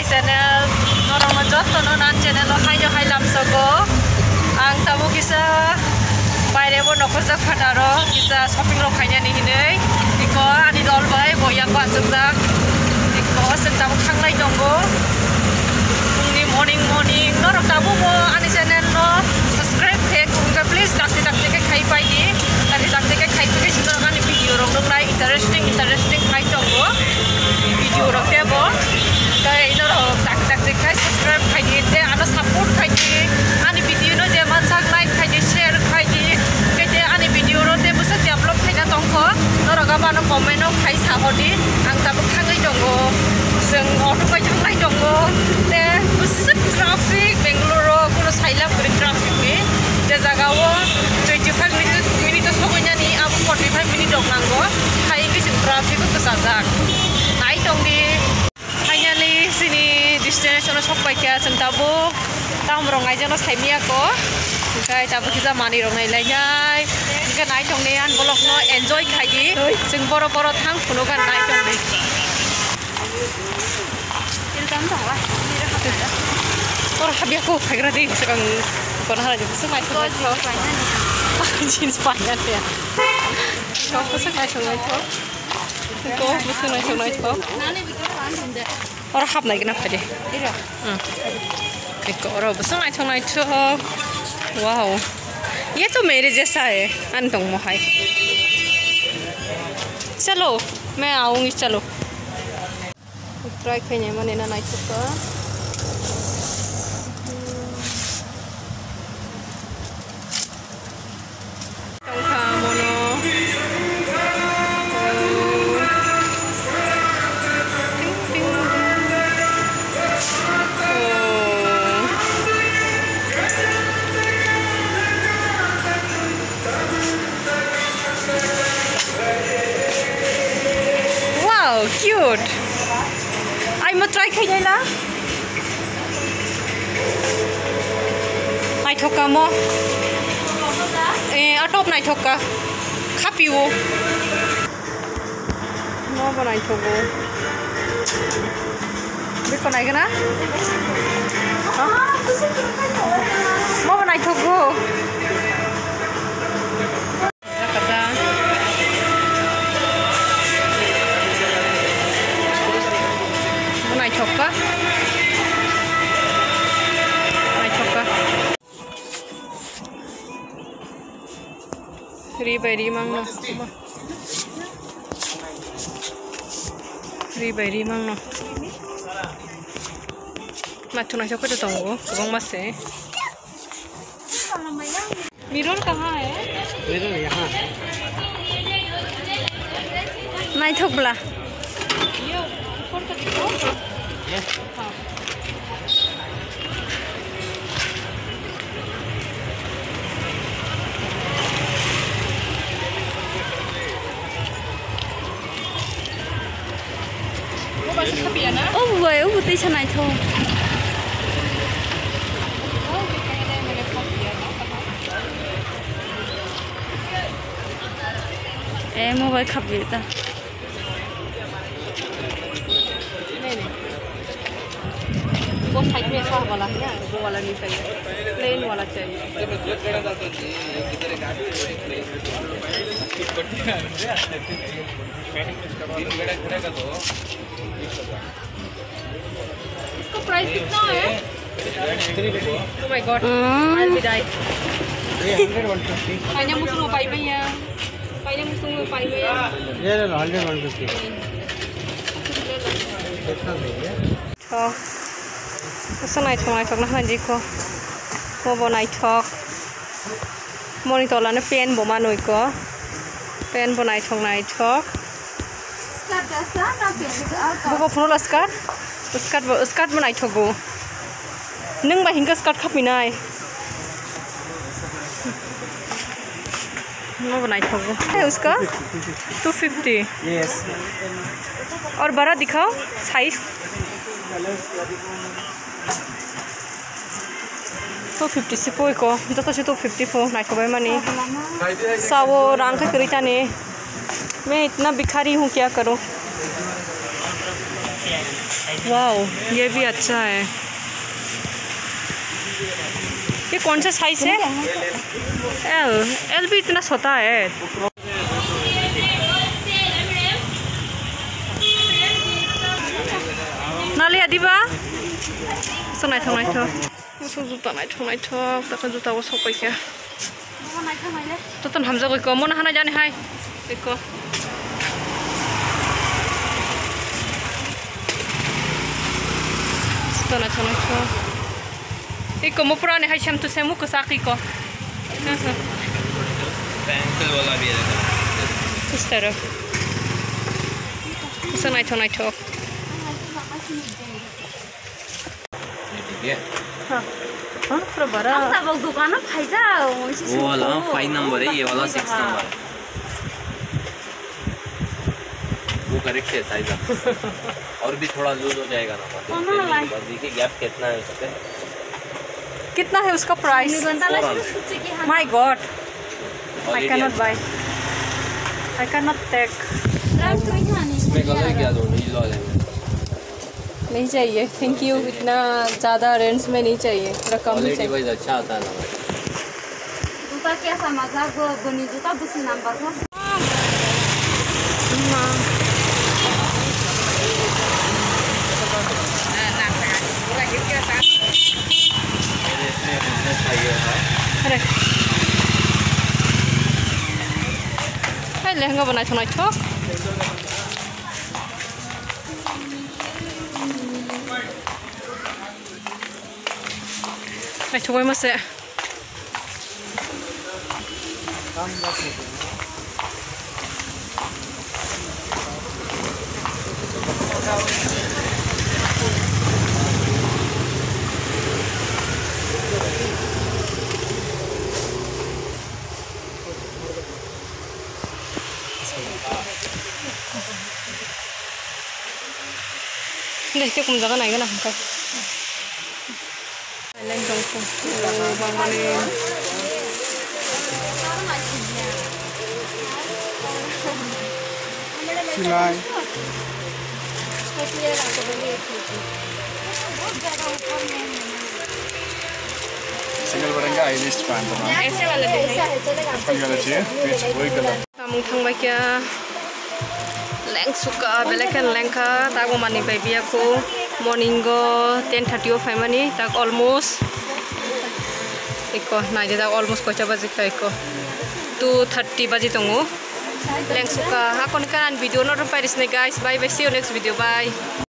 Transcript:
channel norong jotto no nan channel hayo hailam sogo ang tabu kisa bayre bo nokor jak phataro kisa shopping lo khaina ni hinei iko ani dol bai boya ko asukjak iko sentabu khanglai dongo fungni morning norong tabu mo ani channel no subscribe the kunga please dakte ke khai pai ni tani dakte ke khai ke sino ani video rong dong nai interesting khai dongo video rong te bo kai no dakte khai subscribe khai ni te ana support khai ni ani video no je man sak like khai ni share khai ni ke te ani video ro te busa develop khai na tongko norong ga bano comment no khai sa hodi ang tabu khangai dongo seng auto kai thanglai dongo te busa traffic Bangalore kuno saila kuri traffic ni je jaga wo 25 minute sogonya ni abu 45 minute dong nango khai ki sing traffic ko sajak nai dong di finally sini destination sokpai kya sentabu tam rong ai jano saimia ko kai tabu kiza mani rong nai lai nai ga nai dong ni an bolok no enjoy khai di sing boro thang kuno ga nai dong di il tam dong wa ni ra ha or habia ko khagra di sekang kon hara ju sungai ko jeans panjang ya kau sungai sungai to ko sungai to or hab nai gna phade ira एक और sungai sungai to wow ये तो मेरे जैसा है अंतों मोहाई चलो मैं आऊंगी चलो ट्राई करने मने ना नाइट का cute. I mau try kayaknya lah. Naik thoka mo. Atop naik thoka. Kapi wo. Mau apa naik thoka? Beko naik na? Mau apa naik thoka? Choka, naik choka. Ribai mang no. Macam naik choka tu tunggu, bang masih. Mirror कहाँ है? Mirror यहाँ. नाik chok bela. Yo, ऊपर तक दिखाओ. हाँ वो बस खपी है ना ओ वो बुती चनाई थो मोबाइल खपी था वो साइड में ऐसा वाला है ना वो वाला नहीं चाहिए प्लेन वाला चाहिए इसका प्राइस कितना है oh my god I will die 150 पाइने मुसुंग पाई भैया पाइने मुसुंग पाई भैया ये 150 तो sungai thok na hanji ko mo bonai thok monitor la na pen bo manoi ko pen bonai thok nai thok skirt jasa na pen bo phro la skirt bonai thok go nung ba hinga skirt khapi nai mo bonai thok go है उसका 250 yes और बड़ा दिखाओ size 250 sih poi ko, jatuh situ 254 naik ke mana ni? Sawo rang ke kereta ni, मैं इतना भिखारी हूँ क्या करूँ वाओ ये भी अच्छा है। ये कौन सा साइज है? एल। एल भी इतना छोटा है। नाले आदिबा सोनाय थांनाय थ मोसौ जुता नाय थांनाय थ ताका जुताखौ सपायखा ततन हामजा गयखौ मन हानाय जाने हाय बेखौ जुता नाय थांनाय थ इको मो पुराने हाय सेम टू सेम मुको साकी को बैंकल वाला भी है इस तरह सोनाय थांनाय थ हाँ हाँ पूरा बड़ा अब दुकान में फायदा वो वाला 5 नंबर है, ये वाला 6 नंबर है। वो करेक्ट है साइज और भी थोड़ा लूज हो जाएगा ना देखिए गैप कितना है उसका कितना है उसका price my god I can not buy I can not take इसमें कलर क्या दो नहीं लो लेंगे नहीं चाहिए थैंक यू इतना ज़्यादा रेंज में नहीं चाहिए रकम ही चाहिए वाइज अच्छा आता है ना जूता क्या समझा बनी जूता दूसरी नंबर को अरे लहंगा बनाए थोड़ा छो Ay, choy mas eh. Đây, cái cùng giá cái này cái nào không? Lên trong khu bang mani Silai single barangga eyelist pan teman ऐसे वाला भी है apa kala cie which boy kala kamu thang kia leng suka belekan lengka tago mani baby aku morningo 10:30 of mani tak almost iko naide tak almost kocha baji ka iko 2:30 baji tongo leng suka hakon kan video no pai guys bye bye see you next video bye